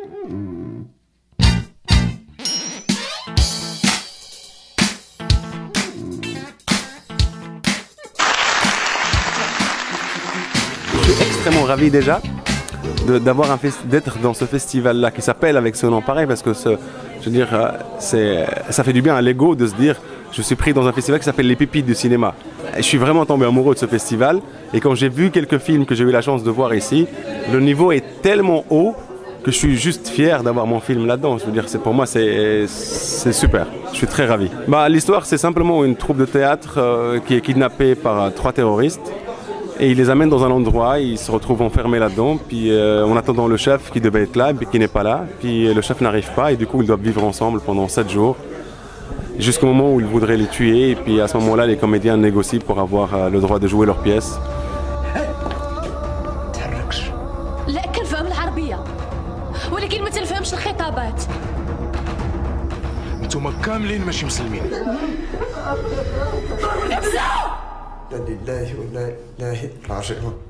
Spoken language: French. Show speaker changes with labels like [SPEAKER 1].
[SPEAKER 1] Je suis extrêmement ravi déjà d'être dans ce festival-là qui s'appelle avec ce nom pareil parce que je veux dire, ça fait du bien à l'ego de se dire je suis pris dans un festival qui s'appelle Les Pépites du cinéma. Je suis vraiment tombé amoureux de ce festival et quand j'ai vu quelques films que j'ai eu la chance de voir ici, le niveau est tellement haut que je suis juste fier d'avoir mon film là-dedans. Je veux dire, pour moi, c'est super. Je suis très ravi. L'histoire, c'est simplement une troupe de théâtre qui est kidnappée par 3 terroristes. Et ils les amènent dans un endroit, ils se retrouvent enfermés là-dedans, puis en attendant le chef qui devait être là, mais qui n'est pas là, puis le chef n'arrive pas, et du coup ils doivent vivre ensemble pendant 7 jours, jusqu'au moment où ils voudraient les tuer, et puis à ce moment-là les comédiens négocient pour avoir le droit de jouer leur pièce.
[SPEAKER 2] لله وإنا إليه راجعون